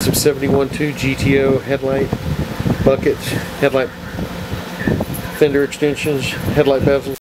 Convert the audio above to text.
some 71.2 GTO headlight buckets, headlight fender extensions, headlight bezels.